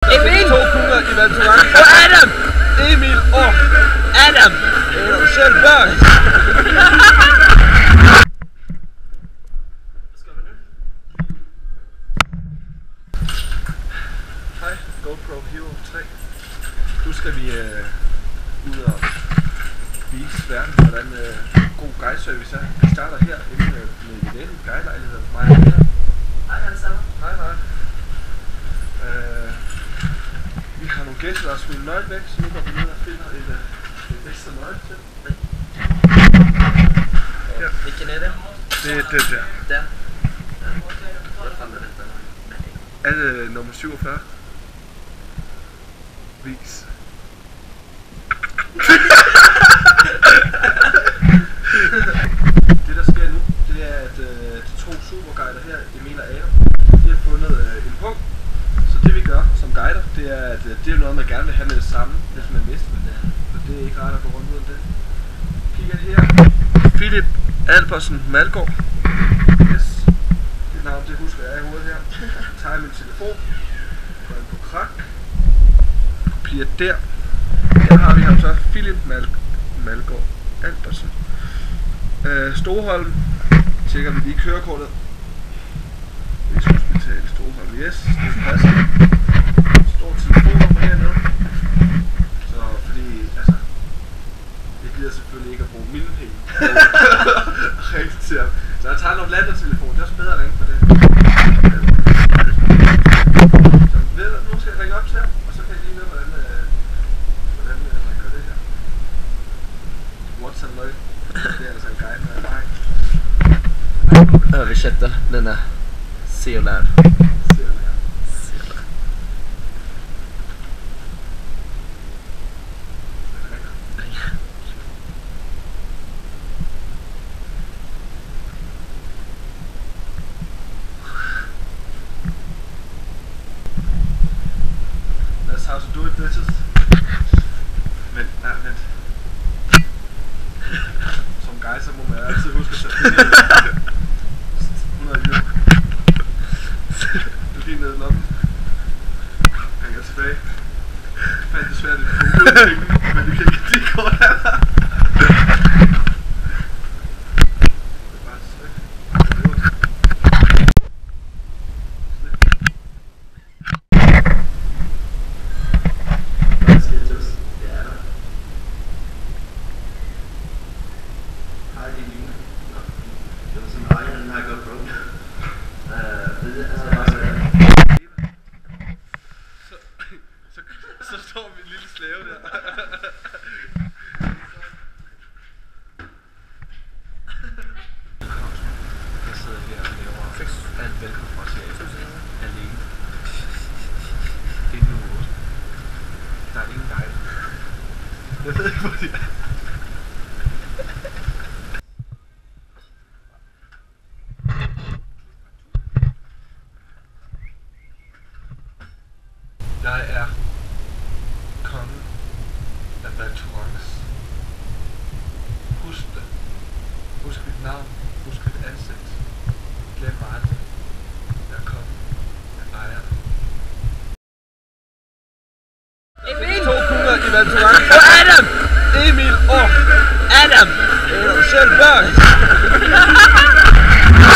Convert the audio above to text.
Emil! 2 kugler i Valtorant. Og Adam! Emil og Adam! selv børn. Hej, GoPro Hero 3. Nu skal vi ud og vise verden, hvordan god guideservice er. Vi starter her inde med Vilene guidelejligheden. Mig og Peter. Hej alle sammen. Hej. Vi har nogle gæster, der har smidt nøgle væk, så nu går vi ned og finder et ekstra nøgle til. Ja. Hvilken er det? Det er det der. Der? Hvad fanden er det der? Er det nummer 47? Vis. Det der sker nu, det er at de 2 superguider her, Emil og Adam, de har fundet en punkt. Så det vi gør som guider, det er at det er noget man gerne vil have med det samme, hvis man mister det. Så det er ikke rart at gå rundt uden det. Kigger her. Philip Albersen Malgaard. Yes. Det navn, det husker jeg i hovedet her. Tager min telefon. Går ind på krak. Kopierer der. Her har vi ham så. Philip Malgaard Albersen. Storholm. Tjekker vi lige kørekortet. Rigshospital Storholm. Yes, det passer. Står telefonnummer hernede. Så fordi, altså, jeg gider selvfølgelig ikke at bruge mine penge. Rigtig til ham. Så jeg tager nogle landertelefon. Det er også bedre at ringe på det. Så ved du, nu skal jeg ringe op til ham, og så kan jeg lige vide, hvordan man gør det her. What's and Lloyd. Det er altså en guide med mig. Översätter denna se och lär. That's how to do it, bitches. Vent. Som guy, så må man altid huske at tage 100 euro. Du gik ned i lommen. Hænger tilbage. Fandt det svært, at du får ud af penge, men du kan ikke de kort af dig. Så står vi en lille slave der. Jeg sidder her og laver alt velkommen fra serien alene. Det er nu 8. Der er ingen guide. Jeg ved ikke hvor de er. Jeg er kongen af Valtorant. Husk det. Husk mit navn. Husk mit ansigt. Glem mig aldrig. Jeg er kongen. Jeg ejer det. Emil! 2 kugler i Valtorant. Og Adam! Emil og Adam! selv børn.